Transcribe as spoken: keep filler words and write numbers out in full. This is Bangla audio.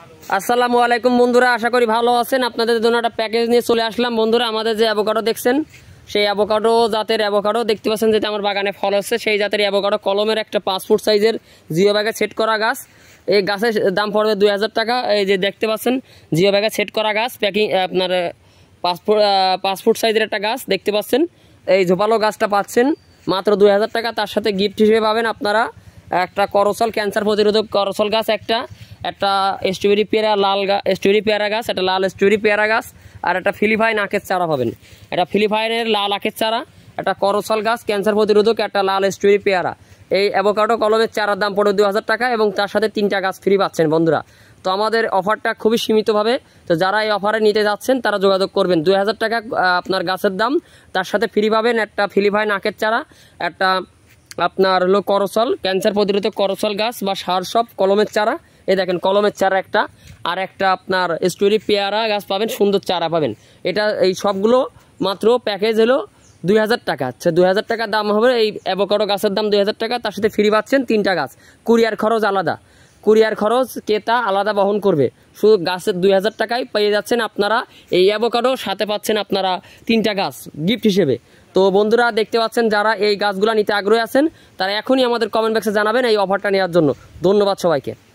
আসসালামু আলাইকুম বন্ধুরা, আশা করি ভালো আছেন। আপনাদের জন্য একটা প্যাকেজ নিয়ে চলে আসলাম বন্ধুরা। আমাদের যে অ্যাভোকাডো দেখছেন, সেই অ্যাভোকাডো জাতের অ্যাভোকাডো দেখতে পাচ্ছেন, যেটা আমার বাগানে ফল হচ্ছে, সেই জাতের অ্যাভোকাডো কলমের একটা পাঁচ ফুট সাইজের জিও ব্যাগে সেট করা গাছ। এই গাছের দাম পড়বে দুই হাজার টাকা। এই যে দেখতে পাচ্ছেন জিও ব্যাগে সেট করা গাছ, প্যাকিং আপনার পাঁচ ফুট পাঁচ ফুট সাইজের একটা গাছ দেখতে পাচ্ছেন। এই ঝোপালো গাছটা পাচ্ছেন মাত্র দুই হাজার টাকা। তার সাথে গিফট হিসেবে পাবেন আপনারা একটা করসল, ক্যান্সার প্রতিরোধক করসল গাছ, একটা একটা স্ট্রবেরি পেয়ারা লাল গাছ, স্ট্রবেরি পেয়ারা গাছ, একটা লাল স্ট্রবেরি পেয়ারা গাছ, আর একটা ফিলিপাইন আখের চারা পাবেন। একটা ফিলিপাইনের লাল আখের চারা, একটা করসল গাছ ক্যান্সার প্রতিরোধক, একটা লাল স্ট্রবেরি পেয়ারা। এই অ্যাভোকাডো কলমের চারার দাম পড়ে দুই হাজার টাকা এবং তার সাথে তিনটা গাছ ফ্রি পাচ্ছেন বন্ধুরা। তো আমাদের অফারটা খুবই সীমিতভাবে, তো যারা এই অফারে নিতে যাচ্ছেন তারা যোগাযোগ করবেন। দুই হাজার টাকা আপনার গাছের দাম, তার সাথে ফ্রি পাবেন একটা ফিলিপাইন আখের চারা, একটা আপনার হলো করসল ক্যান্সার প্রতিরোধক করসল গাছ বা সার সব কলমের চারা। এই দেখেন কলমের চারা একটা, আর একটা আপনার স্ট্রবেরি পেয়ারা গাছ পাবেন, সুন্দর চারা পাবেন। এটা এই সবগুলো মাত্র প্যাকেজ হলো দুই হাজার টাকা। আচ্ছা, দুই হাজার টাকা দাম হবে এই অ্যাভোকাডো গাছের দাম দুই হাজার টাকা। তার সাথে ফ্রি পাচ্ছেন তিনটা গাছ। কুরিয়ার খরচ আলাদা, কুরিয়ার খরচ ক্রেতা আলাদা বহন করবে। শুধু গাছের দুই হাজার টাকায় পেয়ে যাচ্ছেন আপনারা এই অ্যাভোকাডো, সাথে পাচ্ছেন আপনারা তিনটা গাছ গিফট হিসেবে। তো বন্ধুরা দেখতে পাচ্ছেন, যারা এই গাছগুলো নিতে আগ্রহী আছেন তারা এখনই আমাদের কমেন্ট বক্সে জানাবেন এই অফারটা নেওয়ার জন্য। ধন্যবাদ সবাইকে।